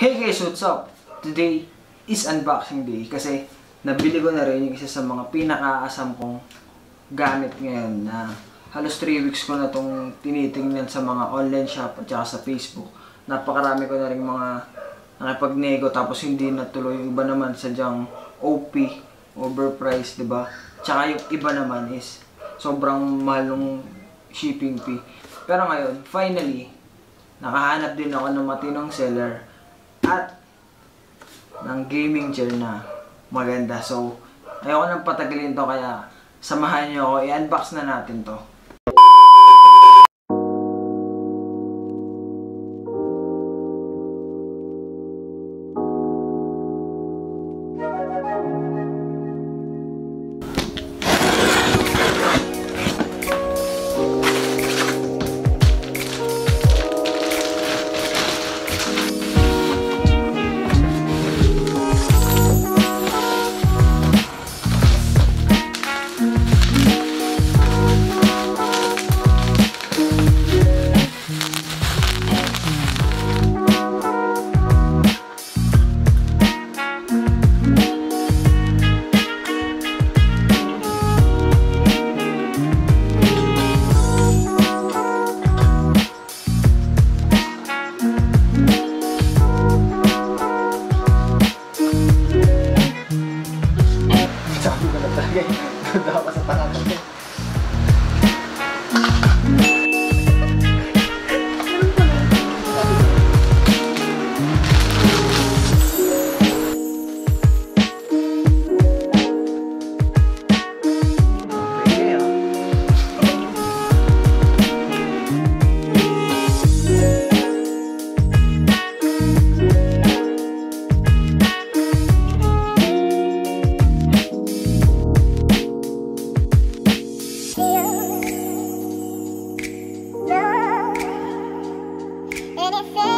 Hey guys, what's up? Today is unboxing day kasi nabili ko na rin yung isa sa mga pinakaasam kong gamit ngayon na halos 3 weeks ko na itong tinitingnan sa mga online shop at saka sa Facebook. Napakarami ko na rin mga nakipag-nego tapos hindi natuloy. Yung iba naman sadyang OP, overpriced, diba? Tsaka yung iba naman is sobrang mahal ng shipping fee. Pero ngayon, finally, nakahanap din ako ng matinong seller at ng gaming chair na maganda. So, ayoko nang patagalin to kaya samahan niyo ako. I-unbox na natin to. Dapat sa tangan ko. And it